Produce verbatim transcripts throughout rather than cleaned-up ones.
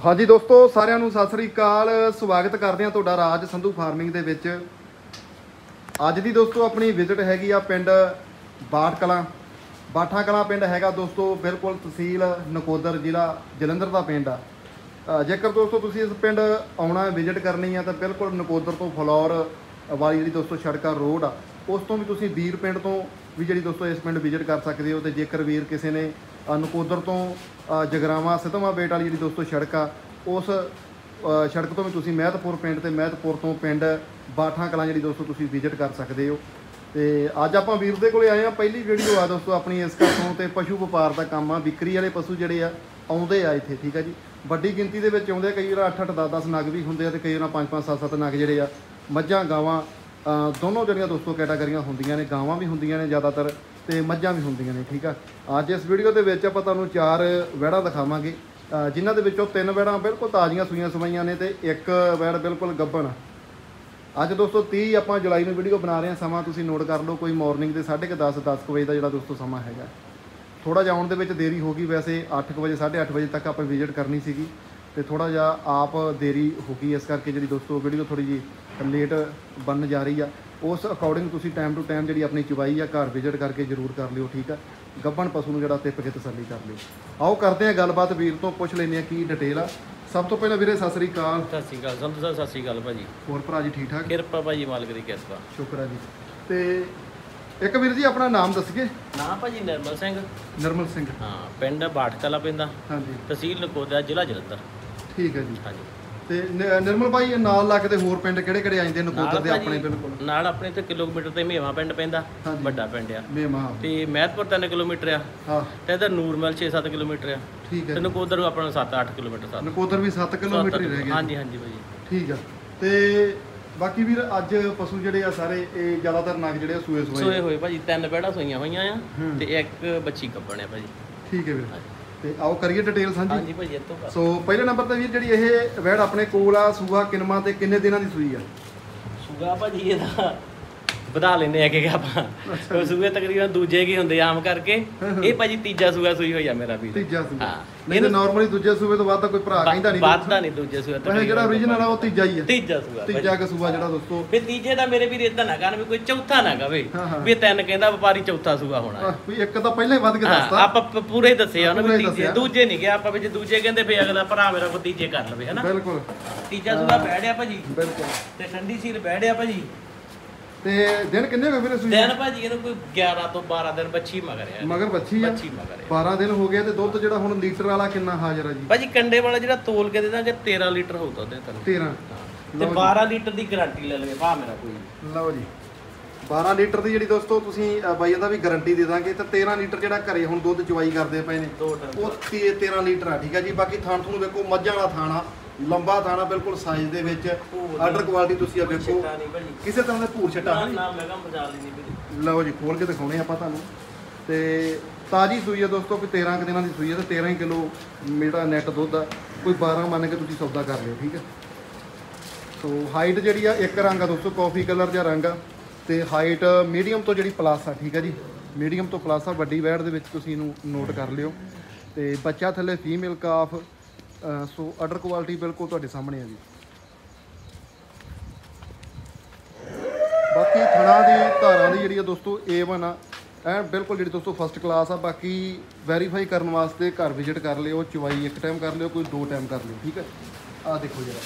हाँ जी दोस्तों सारिਆਂ ਨੂੰ ਸਤਿ ਸ੍ਰੀ ਅਕਾਲ ਸਵਾਗਤ ਕਰਦੇ ਹਾਂ ਤੁਹਾਡਾ ਰਾਜ ਸੰਧੂ ਫਾਰਮਿੰਗ ਦੇ ਵਿੱਚ। ਅੱਜ ਦੀ ਦੋਸਤੋ ਆਪਣੀ ਵਿਜ਼ਿਟ ਹੈਗੀ ਆ ਪਿੰਡ ਬਾਠ ਕਲਾਂ ਬਾਠਾ ਕਲਾਂ ਪਿੰਡ ਹੈਗਾ ਦੋਸਤੋ ਬਿਲਕੁਲ ਤਹਿਸੀਲ ਨਕੋਦਰ ਜ਼ਿਲ੍ਹਾ ਜਲੰਧਰ ਦਾ ਪਿੰਡ ਆ। ਜੇਕਰ ਦੋਸਤੋ ਤੁਸੀਂ ਇਸ ਪਿੰਡ ਆਉਣਾ ਵਿਜ਼ਿਟ ਕਰਨੀ ਆ ਤਾਂ ਬਿਲਕੁਲ ਨਕੋਦਰ ਤੋਂ ਫਲੌਰ ਵਾਲੀ ਜਿਹੜੀ ਦੋਸਤੋ ਸੜਕਾ ਰੋਡ ਆ ਉਸ ਤੋਂ ਵੀ ਤੁਸੀਂ ਵੀਰ ਪਿੰਡ ਤੋਂ ਵੀ ਜਿਹੜੀ ਦੋਸਤੋ ਇਸ ਪਿੰਡ ਵਿਜ਼ਿਟ ਕਰ ਸਕਦੇ ਹੋ। ਤੇ ਜੇਕਰ ਵੀਰ ਕਿਸੇ ਨੇ ਨਕੋਦਰ ਤੋਂ ਜਗਰਾਵਾਂ ਸਿਧਵਾਂ ਬੇਟ ਵਾਲੀ ਜਿਹੜੀ ਦੋਸਤੋ ਸੜਕ ਆ ਉਸ ਸੜਕ ਤੋਂ ਵੀ ਤੁਸੀਂ ਮਹਿਤਪੁਰ ਪਿੰਡ ਤੇ ਮਹਿਤਪੁਰ ਤੋਂ ਪਿੰਡ ਬਾਠਾ ਕਲਾਂ ਜਿਹੜੀ ਦੋਸਤੋ ਤੁਸੀਂ ਵਿਜ਼ਿਟ ਕਰ ਸਕਦੇ ਹੋ। ਤੇ ਅੱਜ ਆਪਾਂ ਵੀਰ ਦੇ ਕੋਲੇ ਆਏ ਆ। ਪਹਿਲੀ ਵੀਡੀਓ ਆ ਦੋਸਤੋ ਆਪਣੀ ਇਸ ਘਰ ਤੋਂ ਤੇ ਪਸ਼ੂ ਵਪਾਰ ਦਾ ਕੰਮ ਆ। ਵਿਕਰੀ ਵਾਲੇ ਪਸ਼ੂ ਜਿਹੜੇ ਆ ਆਉਂਦੇ ਆ ਇੱਥੇ, ਠੀਕ ਆ ਜੀ। ਵੱਡੀ ਗਿਣਤੀ ਦੇ ਵਿੱਚ ਆਉਂਦੇ, ਕਈ ਵਾਰ ਅੱਠ ਅੱਠ ਦਸ ਦਸ ਨਗ ਵੀ ਹੁੰਦੇ ਆ ਤੇ ਕਈ ਵਾਰ ਪੰਜ ਪੰਜ ਸੱਤ ਸੱਤ ਨਗ ਜਿਹੜੇ ਆ ਮੱਝਾਂ ਗਾਵਾਂ ਦੋਨੋਂ ਜਿਹੜੀਆਂ ਦੋਸਤੋ ਕੈਟਾਗਰੀਆਂ ਹੁੰਦੀਆਂ ਨੇ। ਗਾਵਾਂ ਵੀ ਹੁੰਦੀਆਂ ਨੇ ਜ਼ਿਆਦਾਤਰ ਤੇ ਮੱਝਾਂ ਵੀ ਹੁੰਦੀਆਂ ਨੇ, ਠੀਕ ਆ। ਅੱਜ ਇਸ ਵੀਡੀਓ ਦੇ ਵਿੱਚ ਆਪਾਂ ਤੁਹਾਨੂੰ ਚਾਰ ਵਹਿੜਾਂ ਦਿਖਾਵਾਂਗੇ ਜਿਨ੍ਹਾਂ ਦੇ ਵਿੱਚੋਂ ਤਿੰਨ ਵਹਿੜਾਂ ਬਿਲਕੁਲ ਤਾਜ਼ੀਆਂ ਸੂਈਆਂ ਸਵਾਈਆਂ ਨੇ ਤੇ ਇੱਕ ਵਹਿੜ ਬਿਲਕੁਲ ਗੱਭਣ। ਅੱਜ ਦੋਸਤੋ ਤੀਹ ਆਪਾਂ ਜੁਲਾਈ ਨੂੰ ਵੀਡੀਓ ਬਣਾ ਰਹੇ ਹਾਂ। ਸਮਾਂ ਤੁਸੀਂ ਨੋਟ ਕਰ ਲਓ, ਕੋਈ ਮਾਰਨਿੰਗ ਦੇ ਸਾਢੇ ਕੁ ਦਸ ਦਸ ਕੁ ਵਜੇ ਦਾ ਜਿਹੜਾ ਦੋਸਤੋ ਸਮਾਂ ਹੈਗਾ। ਥੋੜ੍ਹਾ ਜਿਹਾ ਆਉਣ ਦੇ ਵਿੱਚ ਦੇਰੀ ਹੋ ਗਈ, ਵੈਸੇ ਅੱਠ ਕੁ ਵਜੇ ਸਾਢੇ ਅੱਠ ਵਜੇ ਤੱਕ ਆਪਾਂ ਵਿਜ਼ਿਟ ਕਰਨੀ ਸੀਗੀ ਤੇ ਥੋੜ੍ਹਾ ਜਿਹਾ ਆਪ ਦੇਰੀ ਹੋ ਗਈ, ਇਸ ਕਰਕੇ ਜਿਹੜੀ ਦੋਸਤੋ ਵੀਡੀਓ ਥੋੜ੍ਹੀ ਜਿਹੀ ਲੇਟ ਬਣਨ ਜਾ ਰਹੀ ਆ। ਉਸ ਅਕੋਰਡਿੰਗ ਤੁਸੀਂ ਟਾਈਮ ਟੂ ਟਾਈਮ ਜਿਹੜੀ ਆਪਣੀ ਚਵਾਈ ਆ ਘਰ ਵਿਜ਼ਿਟ ਕਰਕੇ ਜ਼ਰੂਰ ਕਰ ਲਿਓ, ਠੀਕ ਆ। ਗੱਭਣ ਪਸ਼ੂ ਨੂੰ ਜਿਹੜਾ ਤਿੱਪ ਕੇ ਤਸੱਲੀ ਕਰ ਲਿਓ। ਆਓ ਕਰਦੇ ਹਾਂ ਗੱਲਬਾਤ, ਵੀਰ ਤੋਂ ਪੁੱਛ ਲੈਂਦੇ ਹਾਂ ਕੀ ਡਿਟੇਲ ਆ। ਸਭ ਤੋਂ ਪਹਿਲਾਂ ਵੀਰੇ ਸਤਿ ਸ੍ਰੀ ਅਕਾਲ। ਸਤਿ ਸ੍ਰੀ ਅਕਾਲ ਸੰਧੂ ਸਾਹਿਬ, ਸਤਿ ਸ੍ਰੀ ਅਕਾਲ ਭਾਜੀ। ਹੋਰ ਭਰਾ ਜੀ ਠੀਕ ਠਾਕ? ਕਿਰਪਾ ਭਾਜੀ, ਮਾਲਕ ਦੀ ਕਿਰਪਾ। ਸ਼ੁਕਰ ਹੈ ਜੀ। ਤੇ ਇੱਕ ਵੀਰ ਜੀ ਆਪਣਾ ਨਾਮ ਦੱਸੀਏ। ਨਾਮ ਭਾਜੀ ਨਿਰਮਲ ਸਿੰਘ। ਨਿਰਮਲ ਸਿੰਘ, ਹਾਂ। ਪਿੰਡ ਬਾਠ ਕਲਾਂ ਪੈਂਦਾ, ਹਾਂਜੀ। ਤਹਿਸੀਲ ਨਕੋਦਰ, ਜ਼ਿਲ੍ਹਾ ਜਲੰਧਰ। ਠੀਕ ਹੈ ਜੀ। ਹਾਂਜੀ। ਤੇ ਨਿਰਮਲ ਭਾਈ ਨਾਲ ਲੱਗਦੇ ਹੋਰ ਪਿੰਡ ਕਿਹੜੇ ਕਿਹੜੇ ਆ ਜਾਂਦੇ ਨਕੋਦਰ ਦੇ ਆਪਣੇ? ਬਿਲਕੁਲ ਨਾਲ ਆਪਣੇ ਤੇ ਕਿਲੋਮੀਟਰ ਤੇ ਮੇਵਾ ਪਿੰਡ ਪੈਂਦਾ, ਵੱਡਾ ਪਿੰਡ ਆ। ਮੇਵਾ ਤੇ ਮਹਿਤਪੁਰ ਤਿੰਨ ਕਿਲੋਮੀਟਰ ਆ। ਹਾਂ। ਤੇ ਇਧਰ ਨੂਰਮਲ ਛੇ ਸੱਤ ਕਿਲੋਮੀਟਰ ਆ। ਠੀਕ ਹੈ। ਤੇ ਨਕੋਦਰ ਨੂੰ ਆਪਣਾ ਸੱਤ ਅੱਠ ਕਿਲੋਮੀਟਰ ਸੱਤ ਨਕੋਦਰ ਵੀ ਸੱਤ ਕਿਲੋਮੀਟਰ ਹੀ ਰਹਿ ਗਿਆ। ਹਾਂਜੀ ਹਾਂਜੀ ਭਾਜੀ। ਠੀਕ ਆ। ਤੇ ਬਾਕੀ ਵੀਰ ਅੱਜ ਪਸ਼ੂ ਜਿਹੜੇ ਆ ਸਾਰੇ ਇਹ ਜ਼ਿਆਦਾਤਰ ਨਗ ਜਿਹੜੇ ਆ ਸੂਏ ਸੂਏ ਸੂਏ ਹੋਏ ਭਾਜੀ। ਤਿੰਨ ਬੈੜਾ ਸੂਈਆਂ ਹੋਈਆਂ ਆ ਤੇ ਇੱਕ ਬੱਚੀ ਕੱਪਣ ਆ ਭਾਜੀ। ਠੀਕ ਹੈ ਵੀਰ। ਤੇ ਆਓ ਕਰੀਏ ਡਿਟੇਲ ਸਾਂਝੀ। ਹਾਂਜੀ ਭਾਜੀ ਇੱਥੋਂ ਕਰ। ਸੋ ਪਹਿਲੇ ਨੰਬਰ ਤੇ ਵੀਰ ਜਿਹੜੀ ਇਹ ਵੈੜ ਆਪਣੇ ਕੋਲ ਆ, ਸੂਆ ਕਿਨਮਾ ਤੇ ਕਿੰਨੇ ਦਿਨਾਂ ਦੀ ਸੂਈ ਆ? ਸੂਆ ਭਾਜੀ ਇਹਦਾ ਵਧਾ ਲੈਨੇ ਆ ਕਿ ਆਪਾਂ ਉਹ ਸੂਏ ਤਕਰੀਬਨ ਦੂਜੇ ਕੀ ਹੁੰਦੇ ਆਮ ਕਰਕੇ। ਇਹ ਭਾਜੀ ਤੀਜਾ ਸੂਆ ਸੂਈ ਹੋਈ ਆ ਮੇਰਾ ਵੀਰ। ਤੀਜਾ ਸੂਆ? ਹਾਂ। ਨਹੀਂ ਤਾਂ ਨਾਰਮਲੀ ਦੂਜੇ ਸੂਏ ਤੋਂ ਵੱਧ ਤਾਂ ਕੋਈ ਭਰਾ ਕਹਿੰਦਾ ਨਹੀਂ। ਵੱਧਦਾ ਨਹੀਂ ਦੂਜੇ ਸੂਏ ਤੋਂ। ਵੈਸੇ ਜਿਹੜਾ ਓਰੀਜਨਲ ਆ ਉਹ ਤੀਜਾ ਹੀ ਆ। ਤੀਜਾ ਸੂਆ ਤੀਜਾ ਕ ਸੂਆ ਜਿਹੜਾ ਦੋਸਤੋ। ਫਿਰ ਤੀਜੇ ਦਾ ਮੇਰੇ ਵੀਰ ਇਦਾਂ ਨਾ ਕਰਨ ਵੀ ਕੋਈ ਚੌਥਾ ਨਾ ਕਵੇ ਵੀ ਤਿੰਨ ਕਹਿੰਦਾ ਵਪਾਰੀ ਚੌਥਾ ਸੂਆ ਹੋਣਾ। ਵੀ ਇੱਕ ਤਾਂ ਪਹਿਲਾਂ ਹੀ ਵੱਧ ਕੇ ਦੱਸਦਾ। ਆਪਾਂ ਪੂਰੇ ਦੱਸੇ ਆ ਉਹਨੂੰ ਵੀ ਤੀਜੇ ਦੂਜੇ ਨਹੀਂ ਗਿਆ ਆਪਾਂ, ਵੀ ਜੇ ਦੂਜੇ ਕਹਿੰਦੇ ਫੇ ਅਗਲਾ ਭਰਾ ਮੇਰਾ ਕੋ ਤੀਜੇ ਕਰ ਲਵੇ, ਹਨਾ। ਬਿਲਕੁਲ। ਤੀਜਾ ਸੂਆ ਬੈਠਿਆ ਭਾਜੀ। ਬਿਲਕੁਲ। ਤੇ ਠੰਡੀ ਸੀਲ ਬੈਠਿਆ ਭਾਜੀ। ਤੇ ਦਿਨ ਕਿੰਨੇ ਹੋ ਗਏ ਵੀਰੇ ਸੂਈ? ਦਿਨ ਭਾਜੀ ਇਹਨੂੰ ਕੋਈ ਗਿਆਰਾਂ ਤੋਂ ਬਾਰਾਂ ਦਿਨ ਬੱਚੀ ਮਗਰ ਆ। ਮਗਰ ਬੱਚੀ ਆ? ਬੱਚੀ ਮਗਰ ਆ। ਬਾਰਾਂ ਦਿਨ ਹੋ ਗਏ ਤੇ ਦੁੱਧ ਜਿਹੜਾ ਹੁਣ ਲੀਟਰ ਵਾਲਾ ਕਿੰਨਾ ਹਾਜ਼ਰ ਆ ਜੀ? ਭਾਜੀ ਕੰਡੇ ਵਾਲਾ ਜਿਹੜਾ ਤੋਲ ਕੇ ਦੇ ਦਾਂਗੇ ਤੇਰਾਂ ਲੀਟਰ ਹੋਊਗਾ ਉਹਦੇ ਤੁਹਾਨੂੰ। ਤੇਰਾਂ? ਤੇ ਬਾਰਾਂ ਲੀਟਰ ਦੀ ਗਾਰੰਟੀ ਲੈ ਲਵੇ ਭਾ ਮੇਰਾ ਕੋਈ। ਲਓ ਜੀ, ਬਾਰਾਂ ਲੀਟਰ ਦੀ ਜਿਹੜੀ ਦੋਸਤੋ ਤੁਸੀਂ ਬਾਈਆਂ ਦਾ ਵੀ ਗਾਰੰਟੀ ਦੇ ਦਾਂਗੇ। ਤੇ ਤੇਰਾਂ ਲੀਟਰ ਜਿਹੜਾ ਘਰੇ ਹੁਣ ਦੁੱਧ ਚਵਾਈ ਕਰਦੇ ਪਏ ਨੇ ਉਹ ਤੇਰਾਂ ਲੀਟਰ ਆ, ਠੀਕ ਆ ਜੀ। ਬਾਕੀ ਥਾਣ ਤੁਹਾਨੂੰ ਵੇਖੋ ਮੱਝਾਂ ਵਾਲਾ ਥਾਣਾ, ਲੰਬਾ ਥਾਣਾ, ਬਿਲਕੁਲ ਸਾਈਜ਼ ਦੇ ਵਿੱਚ। ਆਰਡਰ ਕੁਆਲਿਟੀ ਤੁਸੀਂ ਆ ਵੇਖੋ, ਕਿਸੇ ਤਰ੍ਹਾਂ ਦਾ ਭੂਰ ਛੱਟਾ ਨਹੀਂ। ਲਓ ਜੀ, ਖੋਲ ਕੇ ਦਿਖਾਉਣੇ ਆਪਾਂ ਤੁਹਾਨੂੰ। ਤੇ ਤਾਜ਼ੀ ਸੂਈ ਆ ਦੋਸਤੋ, ਕੋਈ ਤੇਰਾਂ ਕੁ ਦਿਨਾਂ ਦੀ ਸੂਈ ਆ ਤੇ ਤੇਰਾਂ ਕਿਲੋ ਮੇਰਾ ਨੈਟ ਦੁੱਧ ਆ। ਕੋਈ ਬਾਰਾਂ ਮੰਨ ਕੇ ਤੁਸੀਂ ਸੌਦਾ ਕਰ ਲਿਓ, ਠੀਕ ਆ। ਸੋ ਹਾਈਟ ਜਿਹੜੀ ਆ ਇੱਕ ਰੰਗ ਆ ਦੋਸਤੋ, ਕਾਫੀ ਕਲਰ ਜਿਹਾ ਰੰਗ ਆ। ਤੇ ਹਾਈਟ ਮੀਡੀਅਮ ਤੋਂ ਜਿਹੜੀ ਪਲੱਸ ਆ, ਠੀਕ ਆ ਜੀ। ਮੀਡੀਅਮ ਤੋਂ ਪਲੱਸ ਆ। ਵੱਡੀ ਵੈੜ ਦੇ ਵਿੱਚ ਤੁਸੀਂ ਇਹਨੂੰ ਨੋਟ ਕਰ ਲਿਓ। ਤੇ ਬੱਚਾ ਥੱਲੇ female calf. So order quality ਬਿਲਕੁਲ ਤੁਹਾਡੇ ਸਾਹਮਣੇ ਆ ਜੀ। ਬਾਕੀ ਥਣਾ ਦੀ ਧਾਰਾਂ ਦੀ ਜਿਹੜੀ ਆ ਦੋਸਤੋ ਏ ਵਨ ਆ, ਐ ਬਿਲਕੁਲ ਜਿਹੜੀ ਦੋਸਤੋ ਫਸਟ ਕਲਾਸ ਆ। ਬਾਕੀ ਵੈਰੀਫਾਈ ਕਰਨ ਵਾਸਤੇ ਘਰ ਵਿਜ਼ਿਟ ਕਰ ਲਿਓ, ਚਵਾਈ ਇੱਕ ਟਾਈਮ ਕਰ ਲਿਓ, ਕੋਈ ਦੋ ਟਾਈਮ ਕਰ ਲਿਓ, ਠੀਕ ਹੈ। ਆਹ ਦੇਖੋ ਜਰਾ।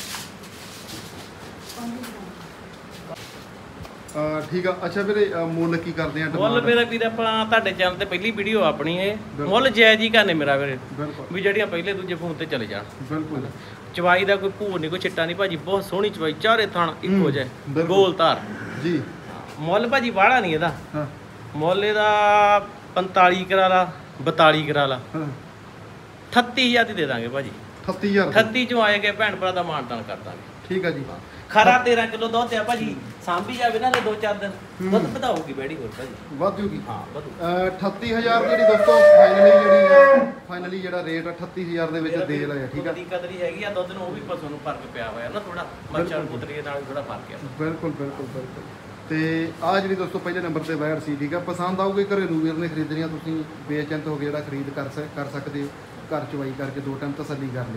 ਠੀਕ ਆ। ਅੱਛਾ ਵੀਰੇ, ਮੁੱਲ ਕੀ ਕਰਦੇ ਆ? ਮੁੱਲ ਮੇਰਾ ਵੀਰ ਆਪਾਂ ਤੁਹਾਡੇ ਚੈਨਲ ਤੇ ਪਹਿਲੀ ਵੀਡੀਓ ਆਪਣੀ ਇਹ ਮੁੱਲ ਜਾਇਜ਼ ਹੀ ਕਰਨੇ ਮੇਰਾ ਵੀਰੇ, ਵੀ ਜਿਹੜੀਆਂ ਪਹਿਲੇ ਦੂਜੇ ਫੋਨ ਤੇ ਚਲੇ ਜਾਣ। ਬਿਲਕੁਲ। ਚਵਾਈ ਦਾ ਕੋਈ ਭੂਰ ਨਹੀਂ, ਕੋਈ ਚਿੱਟਾ ਨਹੀਂ ਭਾਜੀ। ਬਹੁਤ ਸੋਹਣੀ ਚਵਾਈ, ਚਾਰੇ ਥਣ ਇੱਕੋ ਜਿਹੇ, ਗੋਲ ਧਾਰ ਜੀ। ਮੁੱਲ ਭਾਜੀ ਵਾੜਾ ਨਹੀਂ ਇਹਦਾ। ਹਾਂ। ਮੁੱਲ ਇਹਦਾ ਪੰਤਾਲੀ ਕਰਾ ਲਾ, ਬਤਾਲੀ ਕਰਾ ਲਾ, ਅਠੱਤੀ ਹਜ਼ਾਰ ਦੀ ਦੇ ਦਾਂਗੇ ਭਾਜੀ। ਅਠੱਤੀ ਹਜ਼ਾਰ? ਅਠੱਤੀ ਚੋਂ ਆਏ ਗਏ ਭੈਣ ਭਰਾ ਦਾ ਮਾਨਤਾਨ ਕਰ ਦਾਂਗੇ। ਠੀਕ ਆ ਜੀ। ਖਰਾ ਤੇਰਾਂ ਕਿਲੋ ਦੁੱਧ ਆ ਭਾਜੀ। ਸਾਂਭੀ ਜਾਵੇ ਨਾ ਦੋ ਚਾਰ ਦਿਨ ਦੁੱਧ ਵਧਾਉਗੀ ਬੈੜੀ ਹੋਰ ਭਾਜੀ, ਵੱਧ ਜੂਗੀ। ਹਾਂ ਵਧੂ। ਅਠੱਤੀ ਹਜ਼ਾਰ ਜਿਹੜੀ ਦੋਸਤੋ ਫਾਈਨਲੀ ਜਿਹੜੀ ਆ, ਫਾਈਨਲੀ ਜਿਹੜਾ ਰੇਟ ਅਠੱਤੀ ਹਜ਼ਾਰ ਦੇ ਵਿੱਚ ਦੇ ਲਿਆ, ਠੀਕ ਆ। ਕਦੀ ਕਦਰੀ ਹੈਗੀ ਆ ਦੁੱਧ ਨੂੰ, ਉਹ ਵੀ ਪਸ਼ੂ ਨੂੰ ਫਰਕ ਪਿਆ ਹੋਇਆ ਨਾ ਥੋੜਾ, ਮੱਛਰ ਪੁੱਤਰੀ ਨਾਲ ਥੋੜਾ ਫਰਕ ਆ। ਬਿਲਕੁਲ ਬਿਲਕੁਲ ਬਿਲਕੁਲ। ਤੇ ਆਹ ਜਿਹੜੀ ਦੋਸਤੋ ਪਹਿਲੇ ਨੰਬਰ ਤੇ ਵੈੜ ਸੀ, ਠੀਕ ਆ। ਪਸੰਦ ਆਊਗੀ ਘਰੇਲੂ ਵੀਰ ਨੇ ਖਰੀਦਣੀਆਂ, ਤੁਸੀਂ ਬੇਚਿੰਤ ਹੋ ਕੇ ਜਿਹੜਾ ਖਰੀਦ ਕਰ ਕਰ ਸਕਦੇ ਹੋ। ਘਰ ਚਵਾਈ ਕਰਕੇ ਦੋ ਟਾਈਮ ਤਸੱਲੀ ਕਰ ਲਿਓ।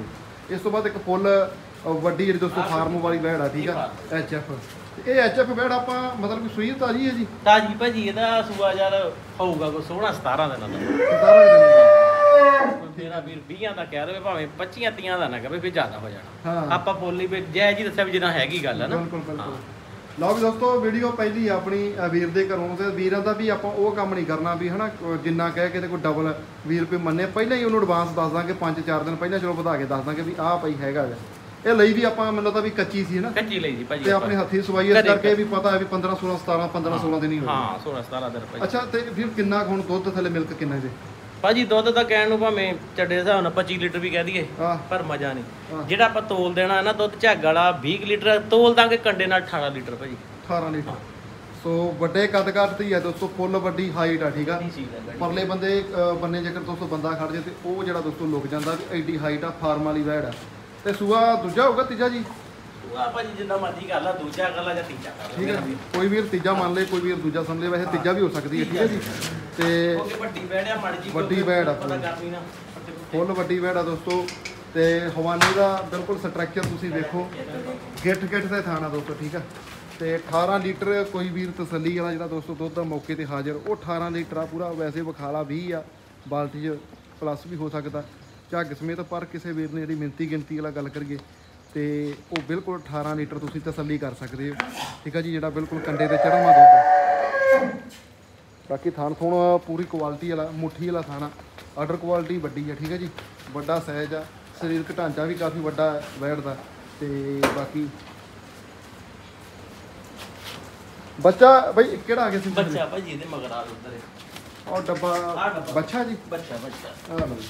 ਇਸ ਤੋਂ ਬਾਅਦ ਇੱਕ ਫੁੱਲ ਵੱਡੀ ਜਿਹੜੀ ਦੋਸਤੋ ਫਾਰਮ ਵਾਲੀ ਵੈੜ ਆ, ਠੀਕ ਆ, ਐਚ ਐਫ। ਇਹ ਐਚ ਐਫ ਵੈੜ ਆਪਾਂ ਮਤਲਬ ਕਿ ਸੂਈ ਤਾਜੀ ਹੈ ਜੀ? ਤਾਜੀ ਭਾਜੀ, ਇਹਦਾ ਸੂਆ ਯਾਰ ਹੋਊਗਾ ਕੋਈ ਸੋਲਾਂ ਸਤਾਰਾਂ ਦਿਨਾਂ ਦਾ। ਸਤਾਰਾਂ ਦਿਨ ਮੇਰਾ ਵੀਰ ਵੀਹਾਂ ਦਾ ਕਹਿ ਦੇਵੇ, ਭਾਵੇਂ ਪੱਚੀਆਂ ਤੀਆਂ ਦਾ ਨਾ ਕਹੇ, ਫਿਰ ਜ਼ਿਆਦਾ ਹੋ ਜਾਣਾ। ਹਾਂ ਆਪਾਂ ਬੋਲੀ ਵੀ ਜੈ ਜੀ ਦੱਸਿਆ ਵੀ ਜਿੱਦਾਂ ਹੈਗੀ ਗੱਲ ਹੈ ਨਾ। ਬਿਲਕੁਲ ਬਿਲਕੁਲ। ਲਓ ਵੀ ਦੋਸਤੋ, ਵੀਡੀਓ ਪਹਿਲੀ ਆਪਣੀ ਵੀਰ ਦੇ ਘਰੋਂ, ਤੇ ਵੀਰਾਂ ਦਾ ਵੀ ਆਪਾਂ ਉਹ ਕੰਮ ਨਹੀਂ ਕਰਨਾ ਵੀ ਹਨਾ ਜਿੰਨਾ ਕਹਿ ਕੇ ਤੇ ਕੋਈ ਡਬਲ ਵੀਹ ਰੁਪਏ ਮੰਨੇ, ਪਹਿਲਾਂ ਹੀ ਉਹਨੂੰ ਐਡਵਾਂਸ ਦੱਸ ਦਾਂਗੇ, ਪੰਜ ਚਾਰ ਦਿਨ ਪਹਿਲਾਂ ਚਲੋ ਵਧਾ ਕੇ ਦੱਸ ਦਾਂਗੇ ਵੀ ਆਹ ਪਈ ਹੈਗਾ ਵਾ। ਇਹ ਲਈ ਵੀ ਆਪਾਂ ਮੈਨੂੰ ਤਾਂ ਵੀ ਕੱਚੀ ਸੀ ਨਾ, ਕੱਚੀ ਲਈ ਜੀ ਭਾਜੀ, ਤੇ ਆਪਣੇ ਹੱਥੀ ਸਵਾਈ ਇਸ ਕਰਕੇ ਵੀ ਪਤਾ ਹੈ ਵੀ ਪੰਦਰਾਂ ਸੋਲਾਂ ਸਤਾਰਾਂ ਪੰਦਰਾਂ ਸੋਲਾਂ ਦਿਨ ਹੀ ਹੋਏ। ਹਾਂ ਸੋਲਾਂ ਸਤਾਰਾਂ ਦਿਨ ਭਾਜੀ। ਅੱਛਾ, ਤੇ ਫਿਰ ਕਿੰਨਾ ਹੁਣ ਦੁੱਧ ਥੱਲੇ ਮਿਲਕ ਕਿੰਨਾ ਇਹਦੇ? ਭਾਜੀ ਦੁੱਧ ਤਾਂ ਕਹਿਣ ਨੂੰ ਭਾਵੇਂ ਚੱਡੇ ਦੇ ਹਿਸਾਬ ਨਾਲ ਪੱਚੀ ਲੀਟਰ ਵੀ ਕਹਿ ਦਈਏ, ਆਹ ਪਰ ਮਜ਼ਾ ਨਹੀਂ। ਆਹ। ਜਿਹੜਾ ਆਪਾਂ ਤੋਲ ਦੇਣਾ ਹੈ ਨਾ ਦੁੱਧ ਝੱਗ ਵਾਲਾ ਵੀਹ ਲੀਟਰ ਤੋਲ ਦਾਂਗੇ, ਕੰਡੇ ਨਾਲ ਅਠਾਰਾਂ ਲੀਟਰ ਭਾਜੀ। ਅਠਾਰਾਂ ਲੀਟਰ। ਸੋ ਵੱਡੇ ਕੱਦ ਕੱਦ ਦੀ ਹੈ ਦੋਸਤੋ, ਫੁੱਲ ਵੱਡੀ ਹਾਈਟ ਆ, ਠੀਕ ਆ। ਪਰਲੇ ਬੰਦੇ ਅ, ਬੰਨੇ ਜੇਕਰ ਦੋਸਤੋ ਬੰਦਾ ਖੜ ਜੇ ਤੇ ਉਹ ਜਿਹੜਾ ਦੋਸਤੋ ਲੁਕ ਜਾਂਦਾ ਵੀ ਐਡੀ ਹਾਈਟ ਆ, ਫਾਰਮ ਵਾਲੀ ਵੈੜ ਆ। ਤੇ ਸੂਆ ਦੂਜਾ ਹੋਊਗਾ ਤੀਜਾ ਜੀ? ਸੂਆ ਭਾਜੀ ਜਿੰਨਾ ਮਰਜ਼ੀ ਕਰ ਲਾ, ਦੂਜਾ ਕਰ ਲਾ ਜਾਂ ਤੀਜਾ ਕਰ ਲਾ, ਠੀਕ ਹੈ। ਕੋਈ ਵੀਰ ਤੀਜਾ ਮੰਨ ਲੇ, ਕੋਈ ਵੀਰ ਦੂਜਾ ਸਮਝ ਲੇ, ਵੈਸੇ ਤੀਜਾ ਵੀ ਹੋ ਸਕਦੀ ਹੈ, ਠੀਕ ਹੈ ਜੀ। ਤੇ ਉਹ ਵੱਡੀ ਵੈੜ ਆ, ਮੜ ਜੀ ਵੱਡੀ ਵੈੜ ਆ, ਪਤਾ ਕਰਨੀ ਨਾ, ਫੁੱਲ ਵੱਡੀ ਵੈੜ ਆ ਦੋਸਤੋ। ਤੇ ਹਵਾਨੇ ਦਾ ਬਿਲਕੁਲ ਸਟਰਕਚਰ ਤੁਸੀਂ ਵੇਖੋ, ਗਿੱਠ ਗਿੱਠ ਤੇ ਥਾਣਾ ਦੋਸਤੋ, ਠੀਕ ਆ। ਤੇ ਅਠਾਰਾਂ ਲੀਟਰ ਕੋਈ ਵੀਰ ਤਸੱਲੀ ਵਾਲਾ ਜਿਹੜਾ ਦੋਸਤੋ ਦੁੱਧ ਦਾ ਮੌਕੇ ਤੇ ਹਾਜ਼ਰ, ਉਹ ਅਠਾਰਾਂ ਲੀਟਰ ਆ ਪੂਰਾ। ਵੈਸੇ ਵਿਖਾਲਾ ਵੀਹ ਆ, ਬਾਲਟੀ 'ਚ ਪਲੱਸ ਵੀ ਹੋ ਸਕਦਾ ਝੱਗ ਸਮੇਤ, ਪਰ ਕਿਸੇ ਵੀਰ ਨੇ ਜਿਹੜੀ ਮਿੰਤੀ ਗਿਣਤੀ ਵਾਲਾ ਗੱਲ ਕਰੀਏ ਤੇ ਉਹ ਬਿਲਕੁਲ ਅਠਾਰਾਂ ਲੀਟਰ ਤੁਸੀਂ ਤਸੱਲੀ ਕਰ ਸਕਦੇ ਹੋ, ਠੀਕ ਆ ਜੀ। ਜਿਹੜਾ ਬਿਲਕੁਲ ਕੰਡੇ ਤੇ ਚੜ੍ਹਵਾ ਦੁੱਧ। ਬਾਕੀ ਥਣ ਥੁਣ ਪੂਰੀ ਕੁਆਲਿਟੀ ਵਾਲਾ, ਮੁੱਠੀ ਵਾਲਾ ਥਾਣਾ, ਆਰਡਰ ਕੁਆਲਿਟੀ ਵੱਡੀ ਆ, ਠੀਕ ਹੈ ਜੀ। ਵੱਡਾ ਸਾਈਜ਼ ਆ, ਸਰੀਰਕ ਢਾਂਚਾ ਵੀ ਕਾਫੀ ਵੱਡਾ ਵੈੜ ਦਾ। ਤੇ ਬਾਕੀ ਬੱਚਾ ਬਈ ਕਿਹੜਾ ਆ ਗਿਆ ਸੀ? ਬੱਚਾ ਭਾਜੀ ਇਹਦੇ ਮਗਰ ਆ ਉੱਧਰ ਉਹ ਡੱਬਾ ਬੱਚਾ ਜੀ? ਬੱਚਾ ਬੱਚਾ ਆ ਲਓ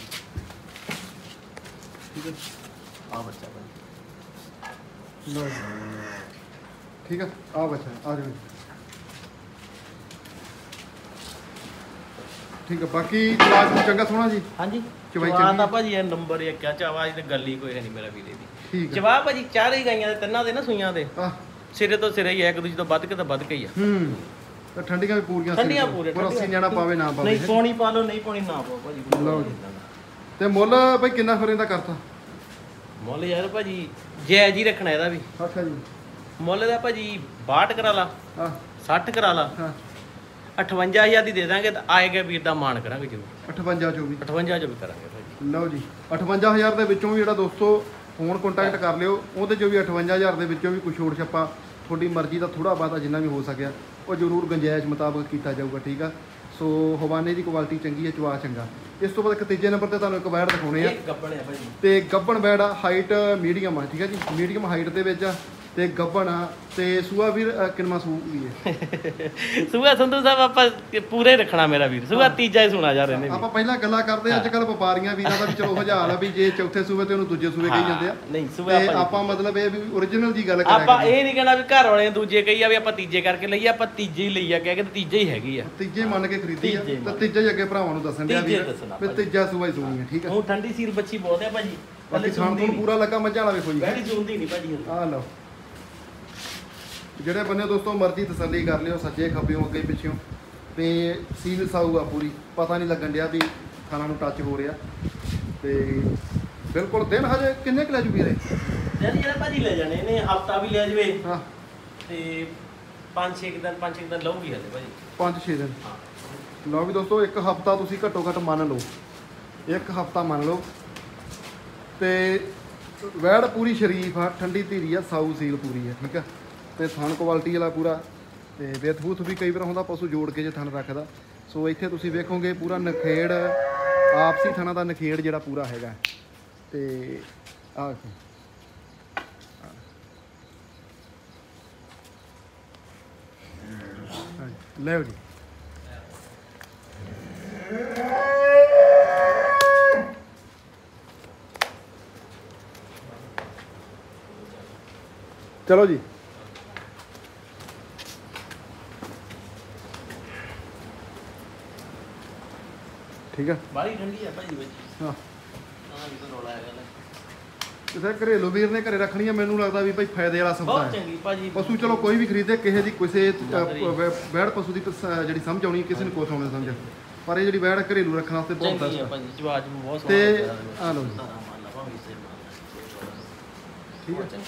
ਠੀਕ ਹੈ, ਆ ਬੱਚਾ ਭਾਜੀ ਲਓ ਠੀਕ ਆ, ਆ ਬੱਚਾ ਆ ਜਾਓ, ਠੀਕ ਆ। ਬਾਕੀ ਚਵਾਜ ਚੰਗਾ ਸੋਹਣਾ ਜੀ? ਹਾਂਜੀ ਚਵਾਈ ਚਵਾ ਚੰਗੀ ਦਾ ਭਾਜੀ ਇਹ ਨੰਬਰ ਇੱਕ ਆ, ਚਵਾਜ ਤੇ ਗੱਲ ਹੀ ਕੋਈ ਹੈ ਨਹੀਂ ਮੇਰਾ ਵੀਰੇ ਦੀ। ਠੀਕ ਆ। ਚਵਾ ਭਾਜੀ ਚਾਰੇ ਗਾਈਆਂ ਦੇ ਤਿੰਨਾਂ ਦੇ ਨਾ ਸੂਈਆਂ ਦੇ ਆ ਸਿਰੇ ਤੋਂ ਸਿਰੇ ਹੀ ਆ, ਇੱਕ ਦੂਜੇ ਤੋਂ ਵੱਧ ਕੇ ਤਾਂ ਵੱਧ ਕੇ ਹੀ ਆ। ਹੂੰ, ਤੇ ਠੰਡੀਆਂ ਵੀ ਪੂਰੀਆਂ ਸੀ, ਠੰਡੀਆਂ ਪੂਰੇ ਪਰ ਅਸੀਂ ਜਾਣਾ ਪਾਵੇ ਨਾ ਪਾਵੇ। ਨਹੀਂ ਪਾਣੀ ਪਾ ਲਓ, ਨਹੀਂ ਪਾਣੀ ਨਾ ਪਾਓ ਭਾਜੀ। ਲਓ ਜੀ। ਤੇ ਮੁੱਲ ਬਈ ਕਿੰਨਾ ਫਿਰ ਇਹਦਾ ਕਰਤਾ? ਮੁੱਲ ਯਾਰ ਭਾਜੀ ਜੈ ਜੀ ਰੱਖਣਾ ਇਹਦਾ ਵੀ। ਅੱਛਾ ਜੀ। ਮੁੱਲ ਦਾ ਭਾਜੀ ਬਾਹਠ ਕਰਾ ਲਾ, ਆ ਸੱਠ ਕਰਾ ਲਾ, ਹਾਂ ਅਠਵੰਜਾ ਹਜ਼ਾਰ ਦੀ ਦੇ ਦਾਂਗੇ ਤਾਂ ਆਏਗਾ ਵੀਰ ਦਾ ਮਾਣ ਕਰਾਂਗੇ ਜ਼ਰੂਰ। ਅਠਵੰਜਾ ਚੌਵੀ। ਅਠਵੰਜਾ ਜੋ ਵੀ ਕਰਾਂਗੇ ਭਾਜੀ। ਲਓ ਜੀ, ਅਠਵੰਜਾ ਹਜ਼ਾਰ ਦੇ ਵਿੱਚੋਂ ਵੀ ਜਿਹੜਾ ਦੋਸਤੋ ਫੋਨ ਕੰਟੈਕਟ ਕਰ ਲਿਓ, ਉਹਦੇ ਚੋਂ ਵੀ ਅਠਵੰਜਾ ਹਜ਼ਾਰ ਦੇ ਵਿੱਚੋਂ ਵੀ ਕੁਛ ਛੋੜ ਛੱਪਾ ਤੁਹਾਡੀ ਮਰਜ਼ੀ ਦਾ ਥੋੜਾ ਬਹੁਤਾ ਜਿੰਨਾ ਵੀ ਹੋ ਸਕਿਆ ਉਹ ਜ਼ਰੂਰ ਗੁੰਜਾਇਸ਼ ਮੁਤਾਬਕ ਕੀਤਾ ਜਾਊਗਾ, ਠੀਕ ਆ। ਸੋ ਹਵਾਨੇ ਦੀ ਕੁਆਲਿਟੀ ਚੰਗੀ ਹੈ, ਚਵਾ ਚੰਗਾ। ਇਸ ਤੋਂ ਬਾਅਦ ਇੱਕ ਤੀਜੇ ਨੰਬਰ ਤੇ ਤੁਹਾਨੂੰ ਇੱਕ ਵੈੜ ਦਿਖਾਉਣੇ ਆ, ਇਹ ਗੱਬਣ ਆ ਭਾਜੀ। ਤੇ ਗੱਬਣ ਵੈੜ ਆ, ਹਾਈਟ ਮੀਡੀਅਮ ਆ, ਠੀਕ ਹੈ ਜੀ। ਮੀਡੀਅਮ ਹਾਈਟ ਦੇ ਵਿੱਚ ਆ ਤੇ ਗੱਬਣ ਆ। ਤੇ ਸੂਆ ਵੀਰ ਕਿੰਨਾ ਸੂ ਵੀ ਹੈ? ਸੂਆ ਸੰਧੂ ਸਾਹਿਬ ਆਪਾਂ ਪੂਰੇ ਰੱਖਣਾ ਮੇਰਾ ਵੀਰ, ਸੂਆ ਤੀਜਾ ਹੀ ਸੁਣਾ ਜਾ ਰਹੇ ਨੇ। ਆਪਾਂ ਪਹਿਲਾਂ ਗੱਲਾਂ ਕਰਦੇ ਅੱਜ ਕੱਲ ਵਪਾਰੀਆਂ ਵੀਰਾਂ ਦਾ ਵੀ ਚਲੋ ਹਜ਼ਾਰ ਆ ਵੀ ਜੇ ਚੌਥੇ ਸੂਏ ਤੇ ਉਹਨੂੰ ਦੂਜੇ ਸੂਏ ਕਹੀ ਜਾਂਦੇ ਆ। ਨਹੀਂ ਸੂਆ ਤੇ ਆਪਾਂ ਮਤਲਬ ਇਹ ਵੀ ਓਰੀਜਨਲ ਦੀ ਗੱਲ ਕਰਿਆ ਆਪਾਂ ਇਹ ਨਹੀਂ ਕਹਿਣਾ ਵੀ ਘਰ ਵਾਲੇ ਦੂਜੇ ਕਹੀ ਆ ਵੀ ਆਪਾਂ ਤੀਜੇ ਕਰਕੇ ਲਈਏ, ਆਪਾਂ ਤੀਜੇ ਹੀ ਲਈ ਆ, ਕਹਿ ਕੇ ਤੀਜੇ ਹੀ ਹੈਗੀ ਆ, ਤੀਜੇ ਮੰਨ ਕੇ ਖਰੀਦੀ ਆ। ਤੀਜੇ ਤੇ ਤੀਜਾ ਹੀ ਅੱਗੇ ਭਰਾਵਾਂ ਨੂੰ ਦੱਸਣ ਦਿਆ ਤੀਜੇ ਵੀਰ ਦੱਸਣਾ ਵੀ ਤੀਜਾ ਸੂਆ ਹੀ ਸੂਣੀ ਹੈ, ਠੀਕ ਹੈ। ਹੁਣ ਠੰਡੀ ਸੀਲ ਬੱਚੀ ਬਹੁਤ ਆ ਭਾਜੀ, ਬਾਕੀ ਥਾਣ ਤੋਂ ਪੂਰਾ ਲੱਗਾ ਮੱਝਾਂ ਵਾਲਾ ਵੇਖੋ ਜੀ, ਬੈਠੀ ਜੂੰਦੀ ਨਹੀਂ ਭਾਜੀ। ਆਹ ਲਓ ਜਿਹੜੇ ਬੰਨੇ ਦੋਸਤੋ ਮਰਜ਼ੀ ਤਸੱਲੀ ਕਰ ਲਿਓ, ਸੱਜੇ ਖੱਬਿਓਂ ਅੱਗੇ ਪਿੱਛੋਂ। ਤੇ ਸੀਲ ਸਾਊ ਆ ਪੂਰੀ, ਪਤਾ ਨਹੀਂ ਲੱਗਣ ਡਿਆ ਵੀ ਖਾਣਾ ਨੂੰ ਟੱਚ ਹੋ ਰਿਹਾ। ਤੇ ਬਿਲਕੁਲ ਦਿਨ ਹਜੇ ਕਿੰਨੇ ਕੁ ਲੈ ਜੂ ਵੀਰੇ? ਯਾਰ ਯਾਰ ਭਾਜੀ ਲੈ ਜਾਣੇ ਨੇ, ਹਫਤਾ ਵੀ ਲੈ ਜਵੇ ਹਾਂ ਤੇ ਪੰਜ ਛੇ ਦਿਨ ਪੰਜ ਛੇ ਦਿਨ ਲਊਗੀ ਹਲੇ ਭਾਜੀ, ਪੰਜ ਛੇ ਦਿਨ। ਹਾਂ ਲਓ ਵੀ ਦੋਸਤੋ ਇੱਕ ਹਫਤਾ ਤੁਸੀਂ ਘੱਟੋ ਘੱਟ ਮੰਨ ਲਓ, ਇੱਕ ਹਫਤਾ ਮੰਨ ਲਓ। ਤੇ ਵੈੜ ਪੂਰੀ ਸ਼ਰੀਫ ਆ, ਠੰਡੀ ਧੀਰੀ ਆ, ਸਾਊ ਸੀਲ ਪੂਰੀ ਆ, ਠੀਕ ਆ। ਤੇ ਥਣ ਕੁਆਲਿਟੀ ਵਾਲਾ ਪੂਰਾ, ਤੇ ਵਿੱਥ ਬੂਥ ਵੀ ਕਈ ਵਾਰ ਹੁੰਦਾ ਪਸ਼ੂ ਜੋੜ ਕੇ ਜੇ ਥਣ ਰੱਖਦਾ। ਸੋ ਇੱਥੇ ਤੁਸੀਂ ਵੇਖੋਗੇ ਪੂਰਾ ਨਖੇੜ, ਆਪਸੀ ਥਣਾ ਦਾ ਨਖੇੜ ਜਿਹੜਾ ਪੂਰਾ ਹੈਗਾ। ਤੇ ਆਹ ਲਓ ਜੀ, ਚਲੋ ਜੀ। ਠੀਕ ਆ, ਬਾਹਲੀ ਠੰਡੀ ਆ ਭਾਜੀ ਵਿੱਚ। ਹਾਂ ਹਾਂ ਇਹ ਤਾਂ ਰੋਲਾ ਹੈਗਾ ਲੈ। ਕਿਸੇ ਘਰੇਲੂ ਵੀਰ ਨੇ ਘਰੇ ਰੱਖਣੀ ਆ, ਮੈਨੂੰ ਲੱਗਦਾ ਵੀ ਭਾਈ ਫਾਇਦੇ ਵਾਲਾ ਸੌਦਾ ਬਹੁਤ ਹੈ। ਚੰਗੀ ਭਾਜੀ। ਪਸ਼ੂ ਚਲੋ ਕੋਈ ਵੀ ਖਰੀਦੇ, ਕਿਸੇ ਦੀ ਕਿਸੇ ਵੈੜ ਪਸ਼ੂ ਦੀ ਤਸ- ਜਿਹੜੀ ਸਮਝ ਆਉਣੀ, ਕਿਸੇ ਨੂੰ ਕੁਛ ਆਉਣਾ ਸਮਝ, ਪਰ ਇਹ ਜਿਹੜੀ ਵੈੜ ਘਰੇਲੂ ਰੱਖਣ ਵਾਸਤੇ ਬਹੁਤ ਚੰਗੀ ਆ ਬੈਸਟ ਭਾਜੀ, ਜਵਾਜ ਬਹੁਤ ਤੇ ਸੋਹਣਾ। ਆ ਲਓ ਜੀ, ਠੀਕ ਹੈ।